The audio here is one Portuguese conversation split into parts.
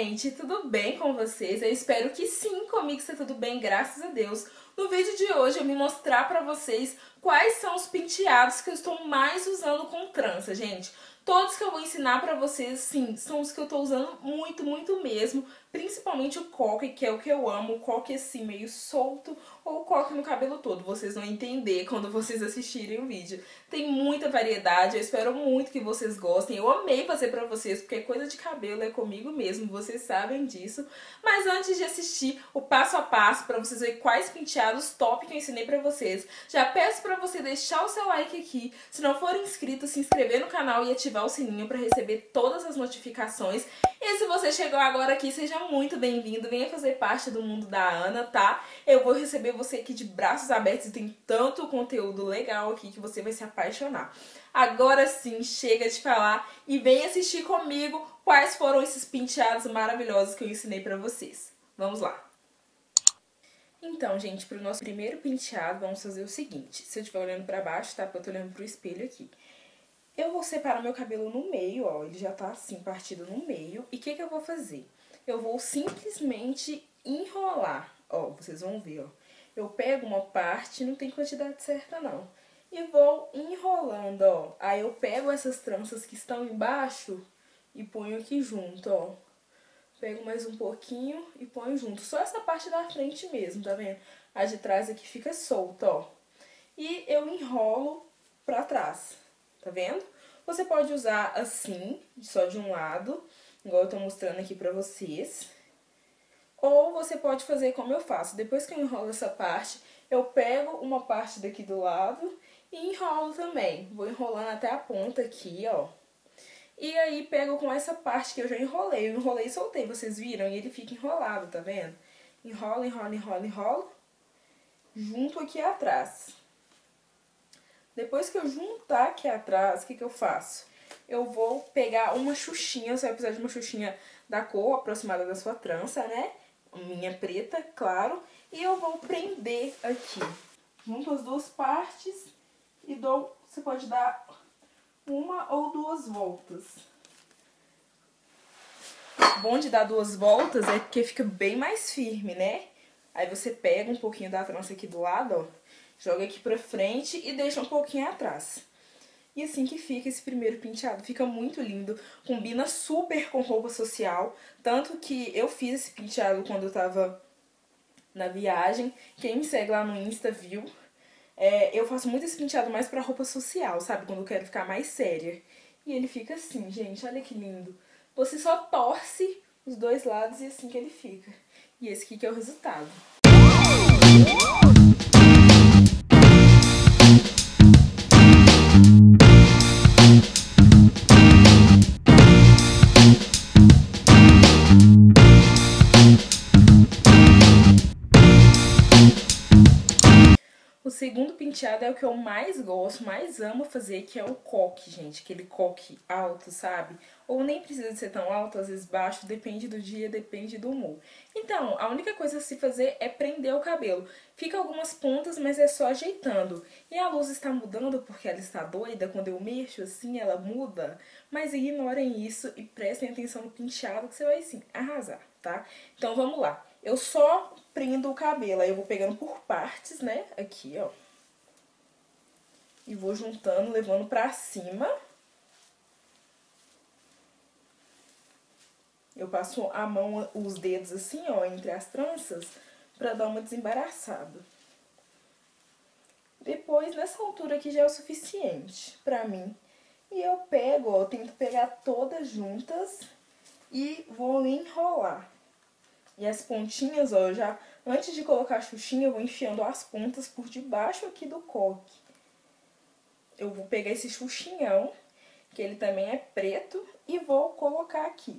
gente, tudo bem com vocês? Eu espero que sim, comigo está tudo bem, graças a Deus. No vídeo de hoje eu vim mostrar pra vocês quais são os penteados que eu estou mais usando com trança, gente. Todos que eu vou ensinar pra vocês, sim, são os que eu tô usando muito, muito mesmo. Principalmente o coque, que é o que eu amo, o coque assim, meio solto, ou o coque no cabelo todo. Vocês vão entender quando vocês assistirem o vídeo. Tem muita variedade, eu espero muito que vocês gostem. Eu amei fazer pra vocês, porque coisa de cabelo é comigo mesmo, vocês sabem disso. Mas antes de assistir o passo a passo, pra vocês verem quais penteados top que eu ensinei pra vocês, já peço pra você deixar o seu like aqui. Se não for inscrito, se inscrever no canal e ativar o sininho pra receber todas as notificações. E se você chegou agora aqui, seja muito bem-vindo, venha fazer parte do mundo da Ana, tá? Eu vou receber você aqui de braços abertos e tem tanto conteúdo legal aqui que você vai se apaixonar. Agora sim, chega de falar e vem assistir comigo quais foram esses penteados maravilhosos que eu ensinei pra vocês. Vamos lá! Então, gente, pro nosso primeiro penteado, vamos fazer o seguinte. Se eu estiver olhando pra baixo, tá? Porque eu tô olhando pro espelho aqui. Eu vou separar meu cabelo no meio, ó, ele já tá assim, partido no meio. E o que eu vou fazer? Eu vou simplesmente enrolar, ó, vocês vão ver, ó. Eu pego uma parte, não tem quantidade certa não, e vou enrolando, ó. Aí eu pego essas tranças que estão embaixo e ponho aqui junto, ó. Pego mais um pouquinho e ponho junto, só essa parte da frente mesmo, tá vendo? A de trás aqui fica solta, ó. E eu enrolo pra trás. Tá vendo? Você pode usar assim, só de um lado, igual eu tô mostrando aqui pra vocês. Ou você pode fazer como eu faço. Depois que eu enrolo essa parte, eu pego uma parte daqui do lado e enrolo também. Vou enrolando até a ponta aqui, ó. E aí pego com essa parte que eu já enrolei. Eu enrolei e soltei, vocês viram? E ele fica enrolado, tá vendo? Enrola, enrola, enrola, enrola. Junto aqui atrás. Depois que eu juntar aqui atrás, o que eu faço? Eu vou pegar uma xuxinha, você vai precisar de uma xuxinha da cor aproximada da sua trança, né? Minha preta, claro. E eu vou prender aqui. Junto as duas partes e dou, você pode dar uma ou duas voltas. O bom de dar duas voltas é porque fica bem mais firme, né? Aí você pega um pouquinho da trança aqui do lado, ó. Joga aqui pra frente e deixa um pouquinho atrás. E assim que fica esse primeiro penteado. Fica muito lindo. Combina super com roupa social. Tanto que eu fiz esse penteado quando eu tava na viagem. Quem me segue lá no Insta viu. Eu faço muito esse penteado mais pra roupa social, sabe? Quando eu quero ficar mais séria. E ele fica assim, gente. Olha que lindo. Você só torce os dois lados e assim que ele fica. E esse aqui que é o resultado. O segundo penteado é o que eu mais gosto, mais amo fazer, que é o coque, gente. Aquele coque alto, sabe? Ou nem precisa de ser tão alto, às vezes baixo, depende do dia, depende do humor. Então, a única coisa a se fazer é prender o cabelo. Fica algumas pontas, mas é só ajeitando. E a luz está mudando porque ela está doida, quando eu mexo assim, ela muda. Mas ignorem isso e prestem atenção no penteado que você vai, sim, arrasar, tá? Então, vamos lá. Eu só prendo o cabelo, aí eu vou pegando por partes, né, aqui, ó. E vou juntando, levando pra cima. Eu passo a mão, os dedos assim, ó, entre as tranças, pra dar uma desembaraçada. Depois, nessa altura aqui já é o suficiente pra mim. E eu pego, ó, eu tento pegar todas juntas e vou enrolar. E as pontinhas, ó, antes de colocar a xuxinha, eu vou enfiando as pontas por debaixo aqui do coque. Eu vou pegar esse xuxinhão, que ele também é preto, e vou colocar aqui.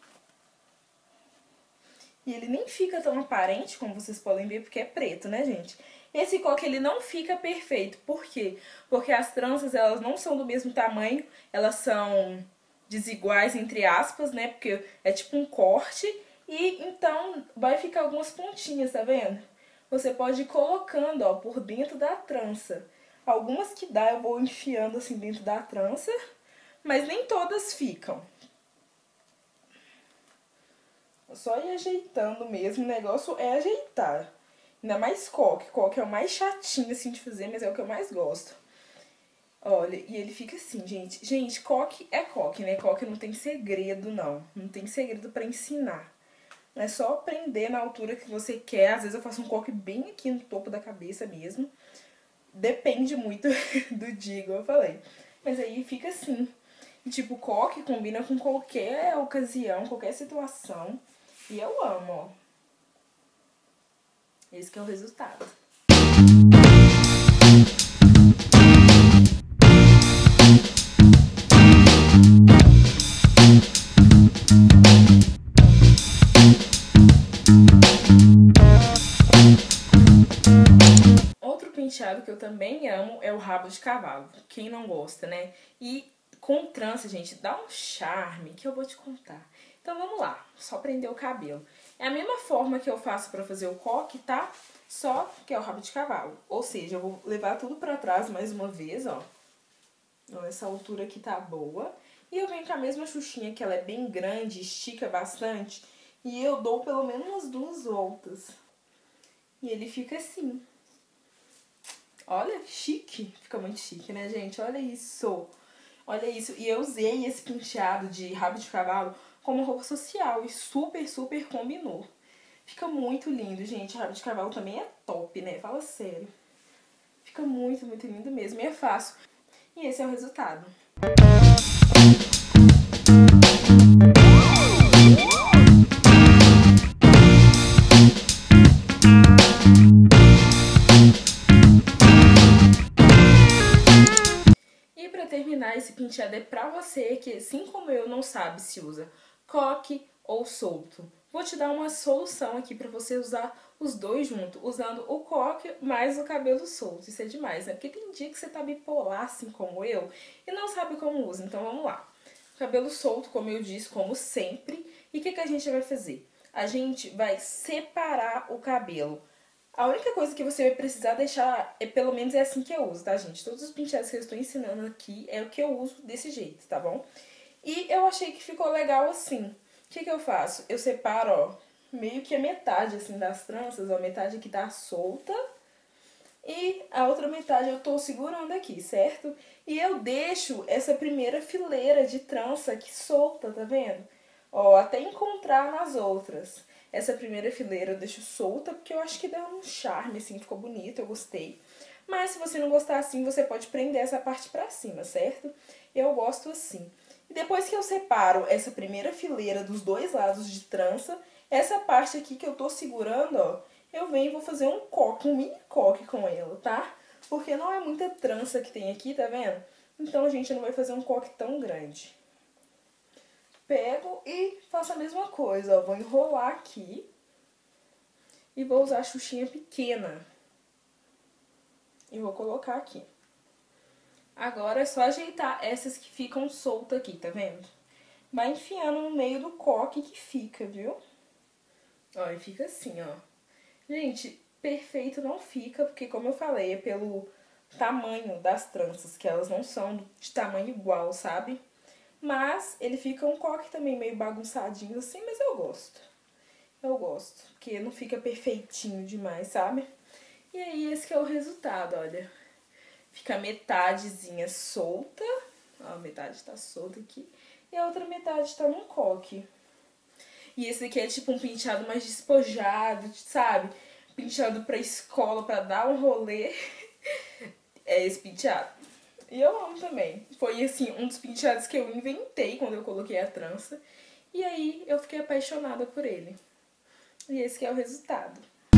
E ele nem fica tão aparente, como vocês podem ver, porque é preto, né, gente? Esse coque, ele não fica perfeito. Por quê? Porque as tranças, elas não são do mesmo tamanho, elas são desiguais, entre aspas, né? Porque é tipo um corte. E então vai ficar algumas pontinhas, tá vendo? Você pode ir colocando, ó, por dentro da trança. Algumas que dá eu vou enfiando assim dentro da trança, mas nem todas ficam. Só ir ajeitando mesmo, o negócio é ajeitar. Ainda mais coque. Coque é o mais chatinho, assim, de fazer, mas é o que eu mais gosto. Olha, e ele fica assim, gente. Gente, coque é coque, né? Coque não tem segredo, não. Não tem segredo pra ensinar. É só prender na altura que você quer. Às vezes eu faço um coque bem aqui no topo da cabeça mesmo. Depende muito do dia, igual eu falei. Mas aí fica assim. E tipo, coque combina com qualquer ocasião, qualquer situação. E eu amo, ó. Esse que é o resultado. Outro penteado que eu também amo é o rabo de cavalo. Quem não gosta, né? E com trança, gente, dá um charme que eu vou te contar. Então vamos lá, só prender o cabelo. É a mesma forma que eu faço pra fazer o coque, tá? Só que é o rabo de cavalo. Ou seja, eu vou levar tudo pra trás mais uma vez, ó. Então, essa altura aqui tá boa. E eu venho com a mesma xuxinha, que ela é bem grande, estica bastante. E eu dou pelo menos umas 2 voltas. E ele fica assim. Olha, chique. Fica muito chique, né, gente? Olha isso. Olha isso. E eu usei esse penteado de rabo de cavalo como roupa social. E super, super combinou. Fica muito lindo, gente. Rabo de cavalo também é top, né? Fala sério. Fica muito, muito lindo mesmo. E é fácil. E esse é o resultado. E pra terminar, esse penteado é pra você que, assim como eu, não sabe se usa coque ou solto. Vou te dar uma solução aqui pra você usar os dois juntos, usando o coque mais o cabelo solto. Isso é demais, né? Porque tem dia que você tá bipolar, assim como eu, e não sabe como usa. Então vamos lá. Cabelo solto, como eu disse, como sempre. E o que a gente vai fazer? A gente vai separar o cabelo. A única coisa que você vai precisar deixar, pelo menos é assim que eu uso, tá, gente? Todos os penteados que eu estou ensinando aqui é o que eu uso desse jeito, tá bom? E eu achei que ficou legal assim. O que eu faço? Eu separo, ó, meio que a metade, assim, das tranças, ó, a metade aqui tá solta. E a outra metade eu tô segurando aqui, certo? E eu deixo essa primeira fileira de trança aqui solta, tá vendo? Ó, até encontrar nas outras. Essa primeira fileira eu deixo solta, porque eu acho que dá um charme, assim, ficou bonito, eu gostei. Mas se você não gostar assim, você pode prender essa parte pra cima, certo? Eu gosto assim. E depois que eu separo essa primeira fileira dos dois lados de trança, essa parte aqui que eu tô segurando, ó, eu venho e vou fazer um coque, um mini coque com ela, tá? Porque não é muita trança que tem aqui, tá vendo? Então a gente não vai fazer um coque tão grande. Pego e faço a mesma coisa, ó. Vou enrolar aqui e vou usar a xuxinha pequena. E vou colocar aqui. Agora é só ajeitar essas que ficam soltas aqui, tá vendo? Vai enfiando no meio do coque que fica, viu? Ó, e fica assim, ó. Gente, perfeito não fica, porque como eu falei, é pelo tamanho das tranças, que elas não são de tamanho igual, sabe? Mas ele fica um coque também meio bagunçadinho assim, mas eu gosto. Eu gosto, porque não fica perfeitinho demais, sabe? E aí esse que é o resultado, olha. Fica a metadezinha solta, ó, a metade tá solta aqui, e a outra metade tá num coque. E esse aqui é tipo um penteado mais despojado, sabe? Penteado pra escola, pra dar um rolê. É esse penteado. E eu amo também. Foi, assim, um dos penteados que eu inventei quando eu coloquei a trança. E aí eu fiquei apaixonada por ele. E esse que é o resultado.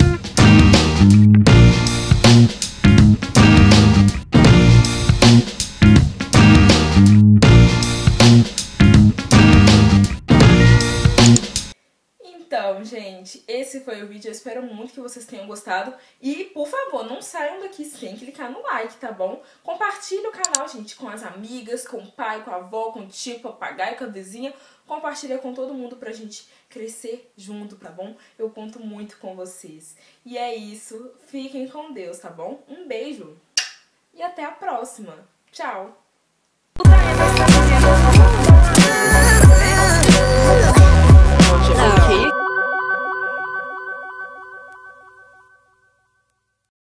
Então, gente, esse foi o vídeo. Eu espero muito que vocês tenham gostado. E, por favor, não saiam daqui sem clicar no like, tá bom? Compartilhe o canal, gente, com as amigas, com o pai, com a avó, com o tio, com o papagaio, com a vizinha. Compartilha com todo mundo pra gente crescer junto, tá bom? Eu conto muito com vocês. E é isso. Fiquem com Deus, tá bom? Um beijo e até a próxima. Tchau!